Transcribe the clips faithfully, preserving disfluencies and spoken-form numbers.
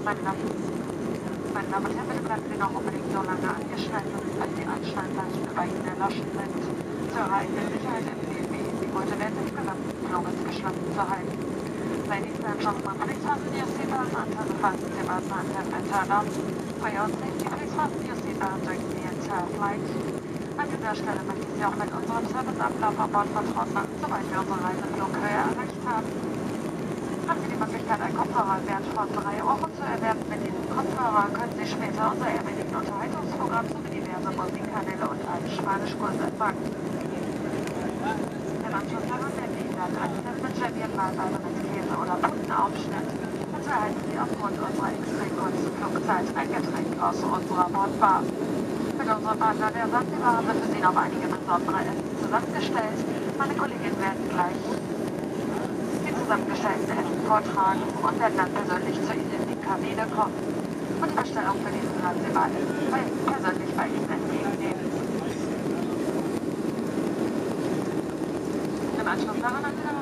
Meine Damen, meine Damen und Herren, bitte bleiben Sie noch unbedingt so lange angeschnallt, als die Anschnallzeichen bei Ihnen erloschen sind. Zur eigenen Sicherheit empfehlen wir Ihnen, die Gurte während des gesamten Fluges geschlossen zu halten. Ladies and gentlemen, please fasten your seatbelts until the fasten seatbelt signs have been turned on. For your safety, please fasten your seatbelt during the entire flight. An dieser Stelle möchte ich Sie auch mit unserem Serviceablauf an Bord vertraut machen, sobald wir unsere Reiseflughöhe erreicht haben. Haben Sie die Möglichkeit, einen Kopfhörer im Wert von drei Euro zu erwerben? Mit diesem Kopfhörer können Sie später unser ehrwürdigen Unterhaltungsprogramm sowie diverse Musikkanäle und einen Spanischkurs empfangen. Im Anschluss daran werden wir Ihnen ein Eis mit Champion-Mahlweise mit Käse oder Putenaufschnitt. Dazu erhalten Sie aufgrund unserer extrem kurzen Flugzeit ein Getränk aus unserer Bordbar. Mit unserem Partner der Sansibar haben wir für Sie noch einige besondere Essen zusammengestellt. Meine Kolleginnen werden gleich die zusammengestellten Essen vortragen und werden dann persönlich zu Ihnen in die Kabine kommen und die Bestellung für diesen Sansibar-Essen persönlich bei Ihnen entgegennehmen. Im Anschluss daran haben Sie darauf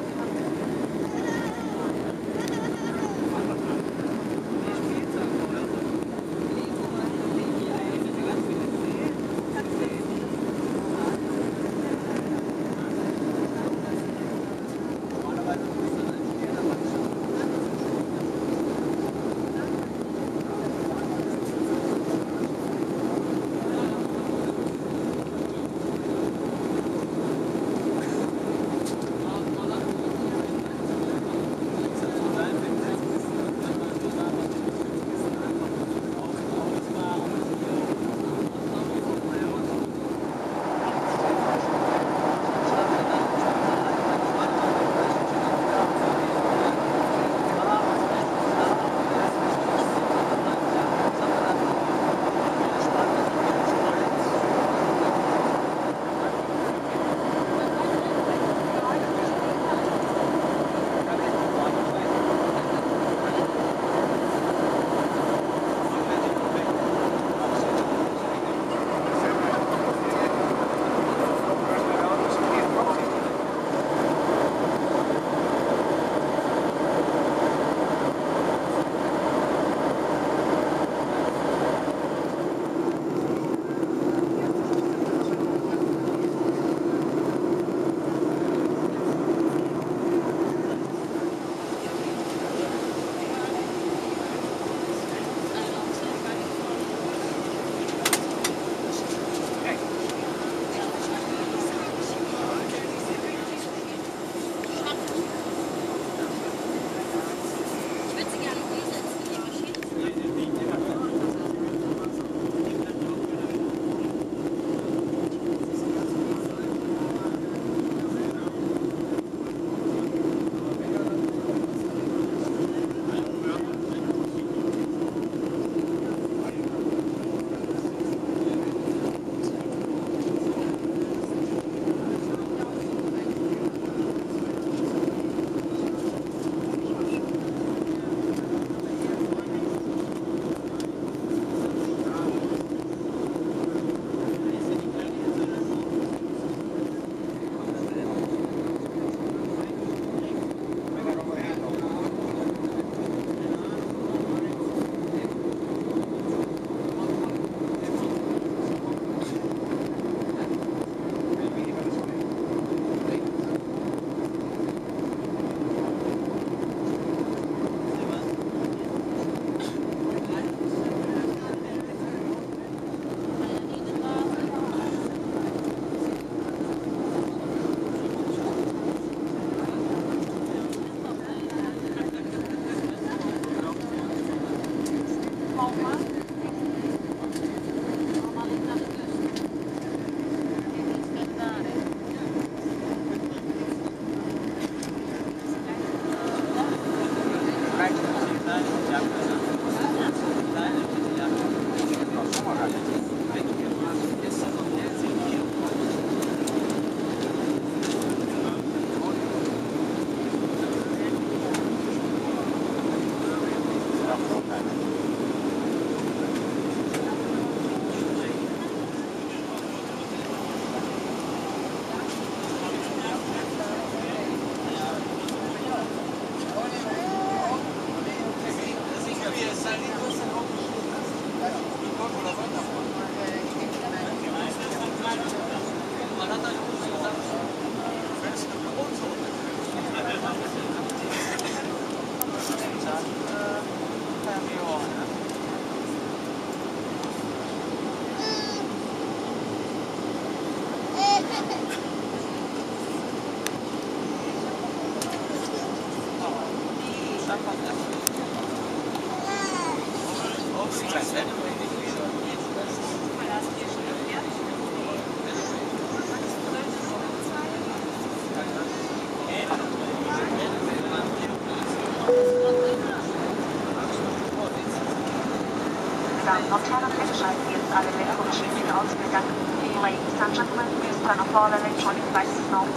Nocturno eingeschaltet, jetzt alle elektronischen Wege ausgegangen. Ladies and gentlemen, please turn off all electronic devices now.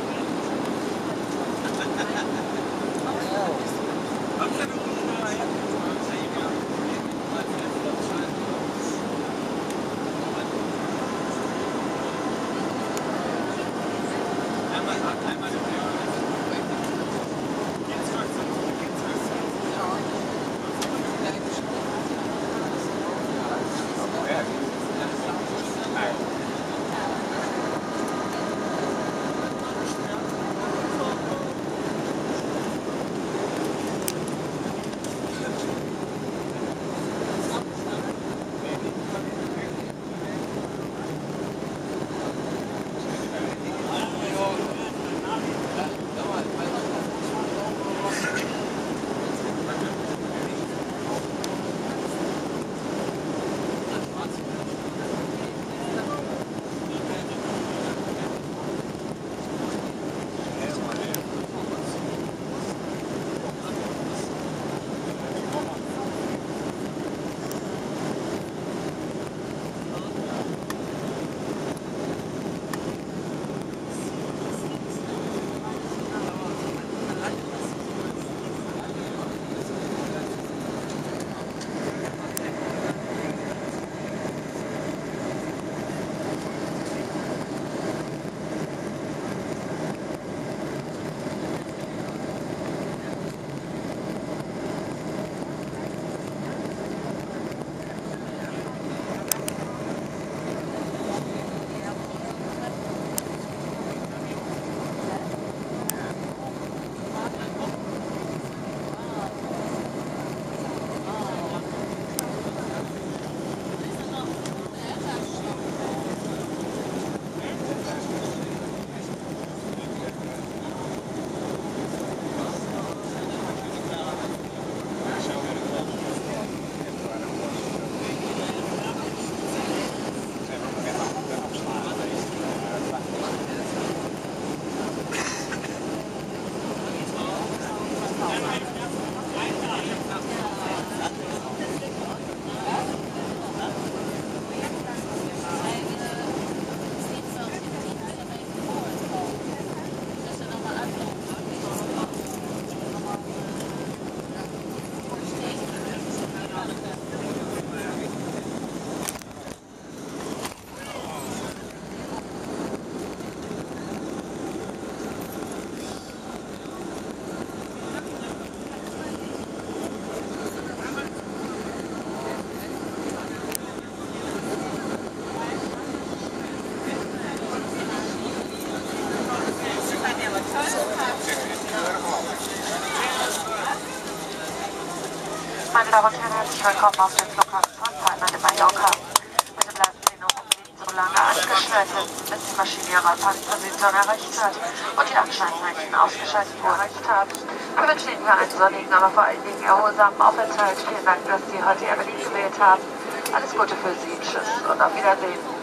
Meine Damen und Herren, herzlich willkommen auf dem Flughafen von Palma de Mallorca. Bitte bleiben Sie noch unbedingt so lange angeschaltet, bis die Maschine ihre Passposition erreicht hat und die Anscheinzeichen ausgeschaltet erreicht haben. Wir wünschen Ihnen einen sonnigen, aber vor allen Dingen erholsamen Aufenthalt. Vielen Dank, dass Sie heute Ihr Berlin gewählt haben. Alles Gute für Sie, tschüss und auf Wiedersehen.